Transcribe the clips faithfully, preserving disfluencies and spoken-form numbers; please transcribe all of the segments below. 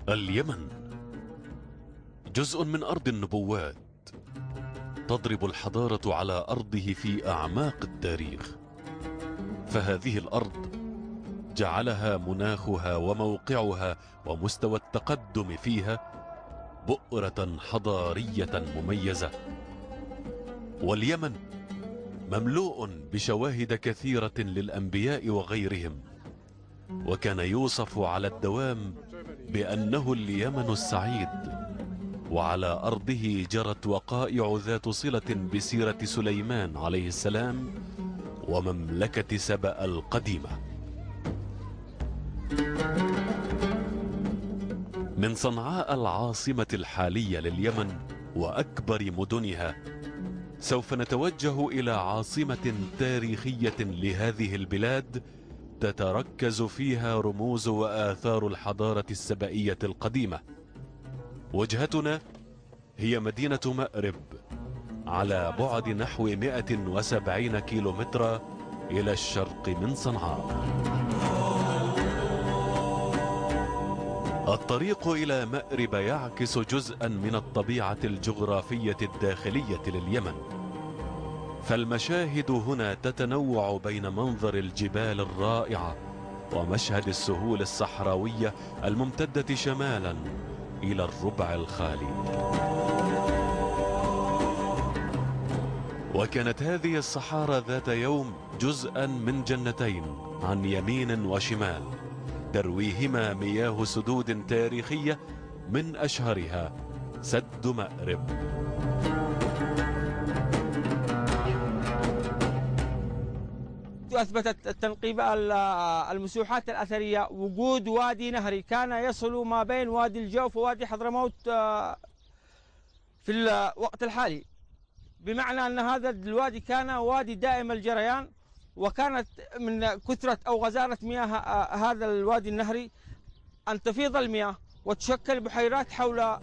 اليمن جزء من أرض النبوات، تضرب الحضارة على أرضه في أعماق التاريخ. فهذه الأرض جعلها مناخها وموقعها ومستوى التقدم فيها بؤرة حضارية مميزة. واليمن مملوء بشواهد كثيرة للأنبياء وغيرهم، وكان يوصف على الدوام بأنه اليمن السعيد، وعلى أرضه جرت وقائع ذات صلة بسيرة سليمان عليه السلام ومملكة سبأ القديمة. من صنعاء العاصمة الحالية لليمن وأكبر مدنها، سوف نتوجه إلى عاصمة تاريخية لهذه البلاد تتركز فيها رموز وآثار الحضارة السبائية القديمة. وجهتنا هي مدينة مأرب، على بعد نحو مئة وسبعين كيلومترا إلى الشرق من صنعاء. الطريق إلى مأرب يعكس جزءا من الطبيعة الجغرافية الداخلية لليمن، فالمشاهد هنا تتنوع بين منظر الجبال الرائعة ومشهد السهول الصحراوية الممتدة شمالا إلى الربع الخالي. وكانت هذه الصحارى ذات يوم جزءا من جنتين عن يمين وشمال، ترويهما مياه سدود تاريخية من أشهرها سد مأرب. أثبتت التنقيب المسوحات الأثرية وجود وادي نهري كان يصل ما بين وادي الجوف ووادي حضرموت في الوقت الحالي، بمعنى أن هذا الوادي كان وادي دائم الجريان، وكانت من كثرة أو غزارة مياه هذا الوادي النهري أن تفيض المياه وتشكل بحيرات حول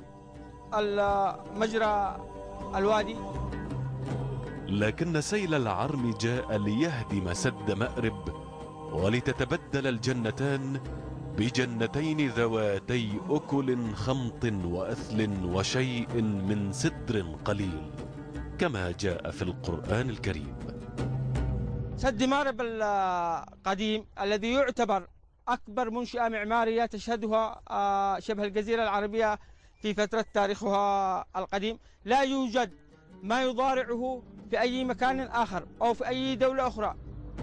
مجرى الوادي. لكن سيل العرم جاء ليهدم سد مأرب ولتتبدل الجنتان بجنتين ذواتي أكل خمط وأثل وشيء من سدر قليل، كما جاء في القرآن الكريم. سد مأرب القديم الذي يعتبر أكبر منشأة معمارية تشهدها شبه الجزيرة العربية في فترة تاريخها القديم، لا يوجد ما يضارعه في أي مكان آخر أو في أي دولة أخرى.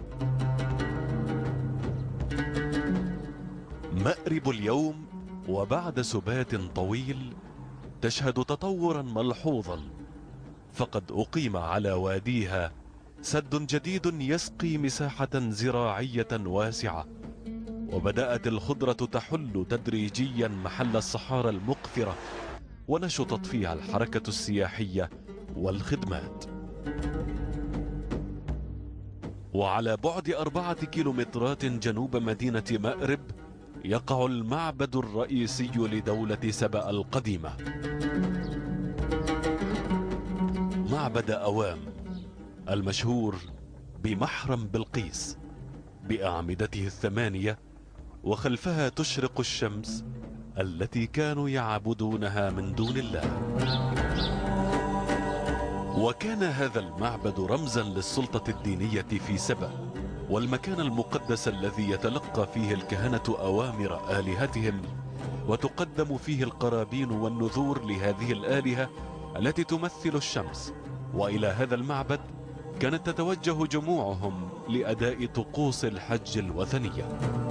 مأرب اليوم وبعد سبات طويل تشهد تطورا ملحوظا، فقد أقيم على واديها سد جديد يسقي مساحة زراعية واسعة، وبدأت الخضرة تحل تدريجيا محل الصحارى المقفرة، ونشطت فيها الحركة السياحية والخدمات. وعلى بعد أربعة كيلومترات جنوب مدينة مأرب يقع المعبد الرئيسي لدولة سبأ القديمة، معبد أوام المشهور بمحرم بلقيس بأعمدته الثمانية، وخلفها تشرق الشمس التي كانوا يعبدونها من دون الله. وكان هذا المعبد رمزا للسلطة الدينية في سبأ، والمكان المقدس الذي يتلقى فيه الكهنة أوامر آلهتهم، وتقدم فيه القرابين والنذور لهذه الآلهة التي تمثل الشمس. وإلى هذا المعبد كانت تتوجه جموعهم لأداء طقوس الحج الوثنية.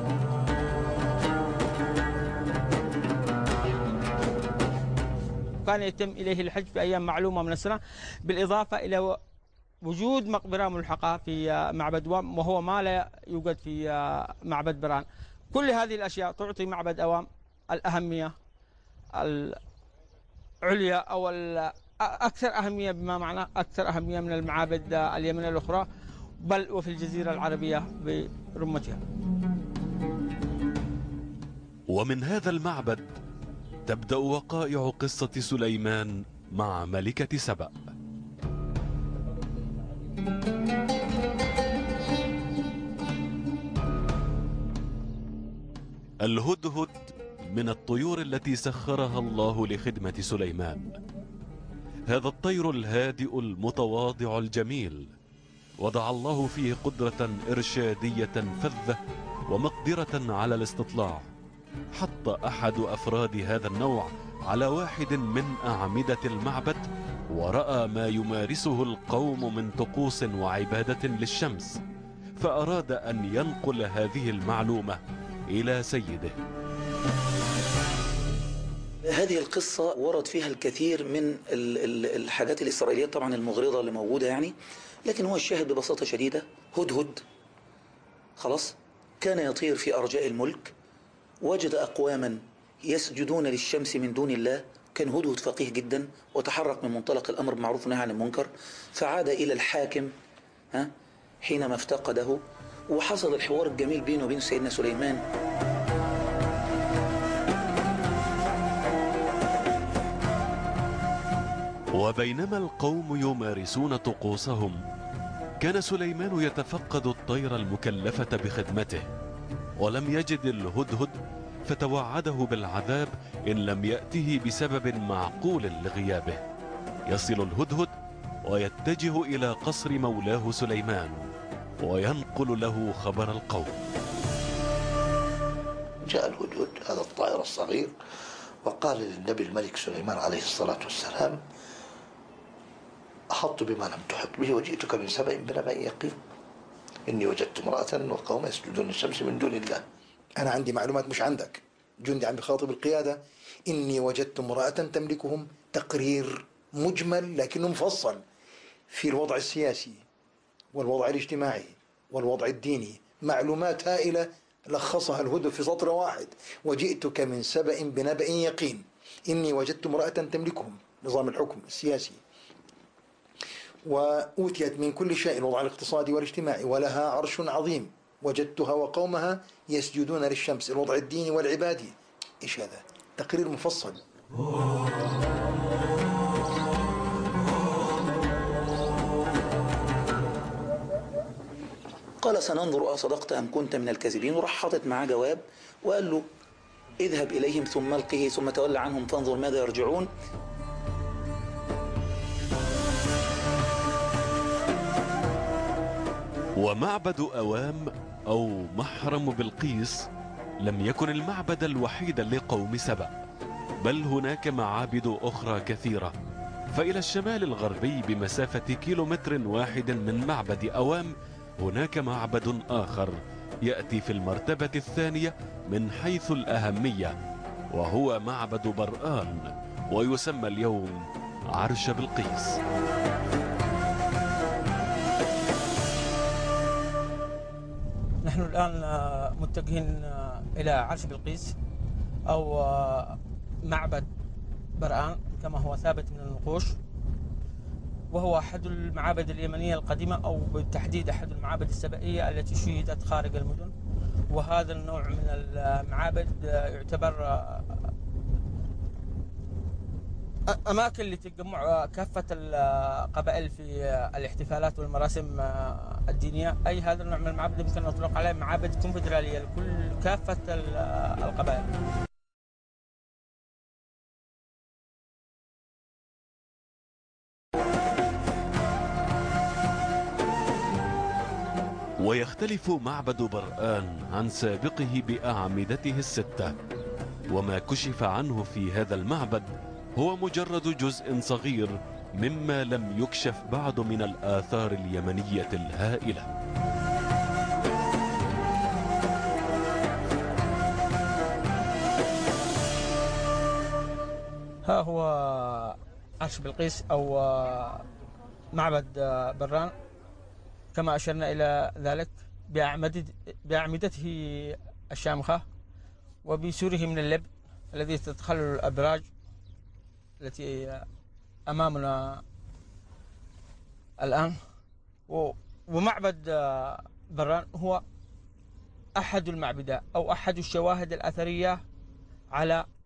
كان يتم إليه الحج في أيام معلومة من السنة، بالإضافة إلى وجود مقبرة ملحقة في معبد وام، وهو ما لا يوجد في معبد بران. كل هذه الأشياء تعطي معبد أوام الأهمية العليا أو أكثر أهمية، بما معنى أكثر أهمية من المعابد اليمنية الأخرى، بل وفي الجزيرة العربية برمتها. ومن هذا المعبد تبدأ وقائع قصة سليمان مع ملكة سبأ. الهدهد من الطيور التي سخرها الله لخدمة سليمان. هذا الطير الهادئ المتواضع الجميل وضع الله فيه قدرة إرشادية فذة ومقدرة على الاستطلاع. حط أحد أفراد هذا النوع على واحد من أعمدة المعبد ورأى ما يمارسه القوم من طقوس وعبادة للشمس، فأراد أن ينقل هذه المعلومة إلى سيده. هذه القصة ورد فيها الكثير من الحاجات الإسرائيلية طبعا المغرضة اللي موجودة يعني، لكن هو الشاهد ببساطة شديدة هدهد خلاص كان يطير في أرجاء الملك، وجد أقواما يسجدون للشمس من دون الله. كان هدهد فقيه جدا وتحرك من منطلق الأمر بالمعروف والنهي عن المنكر، فعاد إلى الحاكم ها حينما افتقده، وحصل الحوار الجميل بينه وبين سيدنا سليمان. وبينما القوم يمارسون طقوسهم، كان سليمان يتفقد الطير المكلفة بخدمته، ولم يجد الهدهد فتوعده بالعذاب إن لم يأته بسبب معقول لغيابه. يصل الهدهد ويتجه إلى قصر مولاه سليمان وينقل له خبر القوم. جاء الهدهد هذا الطائر الصغير وقال للنبي الملك سليمان عليه الصلاة والسلام: أحط بما لم تحط به وجئتك من سبأ بنبأ يقين، إني وجدت امرأة وقوم يسجدون للشمس من دون الله. أنا عندي معلومات مش عندك. جندي عم بخاطب القيادة: إني وجدت امرأة تملكهم. تقرير مجمل لكنه مفصل في الوضع السياسي والوضع الاجتماعي والوضع الديني، معلومات هائلة لخصها الهدهد في سطر واحد: وجئتك من سبأ بنبأ يقين، إني وجدت امرأة تملكهم، نظام الحكم السياسي، وأوتيت من كل شيء، الوضع الاقتصادي والاجتماعي، ولها عرش عظيم، وجدتها وقومها يسجدون للشمس، الوضع الديني والعبادي. إيش هذا؟ تقرير مفصل. قال: سننظر أصدقت أم كنت من الكاذبين، وراح حاطط معاه جواب وقال له: اذهب إليهم ثم القه ثم تولى عنهم فانظر ماذا يرجعون. ومعبد أوام أو محرم بلقيس لم يكن المعبد الوحيد لقوم سبأ، بل هناك معابد أخرى كثيرة. فإلى الشمال الغربي بمسافة كيلومتر واحد من معبد أوام هناك معبد آخر يأتي في المرتبة الثانية من حيث الأهمية، وهو معبد برآن، ويسمى اليوم عرش بلقيس. نحن الآن متجهين إلى عرش بلقيس أو معبد برآن كما هو ثابت من النقوش، وهو أحد المعابد اليمنية القديمة، أو بالتحديد أحد المعابد السبائية التي شيدت خارج المدن. وهذا النوع من المعابد يعتبر أماكن لتجمع كافة القبائل في الاحتفالات والمراسم الدينية. أي هذا النوع من المعابد يمكن أن نطلق عليه معابد كونفدرالية لكل كافة القبائل. ويختلف معبد برآن عن سابقه بأعمدته الستة، وما كشف عنه في هذا المعبد هو مجرد جزء صغير مما لم يكشف بعد من الآثار اليمنية الهائلة. ها هو عرش بلقيس أو معبد برآن كما أشرنا إلى ذلك، بأعمدته الشامخة وبسوره من اللب الذي تدخله الأبراج التي أمامنا الآن. ومعبد برآن هو أحد المعبدات أو أحد الشواهد الأثرية على